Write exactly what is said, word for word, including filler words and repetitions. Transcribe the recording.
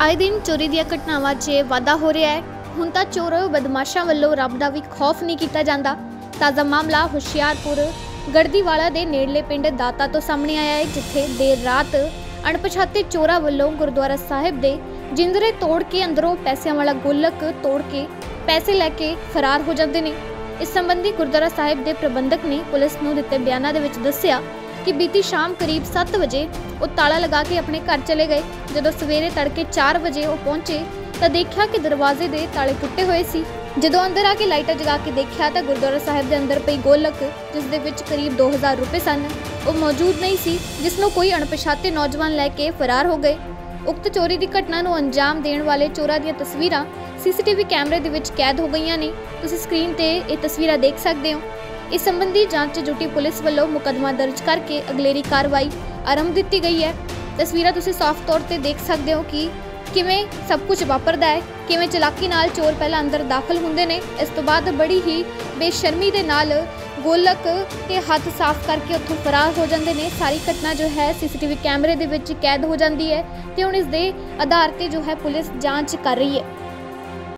आए दिन चोरी ਦੀਆਂ ਘਟਨਾਵਾਂ 'ਚ ਵਾਧਾ ਹੋ ਰਿਹਾ ਹੈ। ਹੁਣ ਤਾਂ ਚੋਰ ਬਦਮਾਸ਼ਾਂ ਵੱਲੋਂ ਰੱਬ ਦਾ ਵੀ ਖੌਫ ਨਹੀਂ ਕੀਤਾ ਜਾਂਦਾ। ਤਾਜ਼ਾ ਮਾਮਲਾ ਹੁਸ਼ਿਆਰਪੁਰ ਗੜਦੀਵਾਲਾ ਦੇ ਨੇੜਲੇ ਪਿੰਡ ਦਾਤਾ ਤੋਂ ਸਾਹਮਣੇ ਆਇਆ ਹੈ, ਜਿੱਥੇ ਦੇਰ ਰਾਤ ਅਣਪਛਾਤੇ ਚੋਰਾਂ ਵੱਲੋਂ ਗੁਰਦੁਆਰਾ ਸਾਹਿਬ ਦੇ ਜਿੰਦਰੇ ਤੋੜ ਕੇ ਅੰਦਰੋਂ ਪੈਸਿਆਂ ਵਾਲਾ ਗੋਲਕ ਤੋੜ ਕੇ ਪੈਸੇ ਲੈ ਕੇ ਫਰਾਰ ਹੋ ਜਾਂਦੇ ਨੇ। ਇਸ ਸੰਬੰਧੀ ਗੁਰਦੁਆਰਾ ਸਾਹਿਬ ਦੇ ਪ੍ਰਬੰਧਕ ਨੇ ਪੁਲਿਸ ਨੂੰ ਦਿੱਤੇ ਬਿਆਨਾਂ ਦੇ ਵਿੱਚ ਦੱਸਿਆ कि बीती शाम करीब सत्त बजे वो ताला लगा के अपने घर चले गए। जदों सवेरे तड़के चार बजे वो पहुंचे तो देखा कि दरवाजे दे ताले टुटे हुए सी। जदों अंदर आके लाइटां जगा के देखा तो गुरुद्वारा साहिब दे अंदर पई गोलक जिस दे विच करीब दो हज़ार रुपए सन वो मौजूद नहीं सी, जिसनों कोई अणपछाते नौजवान लैके फरार हो गए। उक्त चोरी की घटना नूं अंजाम देण वाले चोरां दीयां तस्वीरां सीसीटीवी कैमरे दे विच कैद हो गईयां ने। तुसीं स्क्रीन ते ये तस्वीरां देख सकदे हो। इस संबंधी जांच जुटी पुलिस वालों मुकदमा दर्ज करके अगलेरी कार्रवाई आरंभ दी गई है। तस्वीरां तुसीं साफ तौर पर देख सकते हो कि किवें सब कुछ वापरदा है, किवें चलाकी नाल चोर पहला अंदर दाखिल हुंदे ने, इस तो बाद बड़ी ही बेशर्मी दे नाल गोलक ते हथ साफ करके उत्थों फरार हो जाते हैं। सारी घटना जो है सीसीटीवी कैमरे दे विच कैद हो जाती है ते हुण इस दे आधार ते जो है पुलिस जांच कर रही है।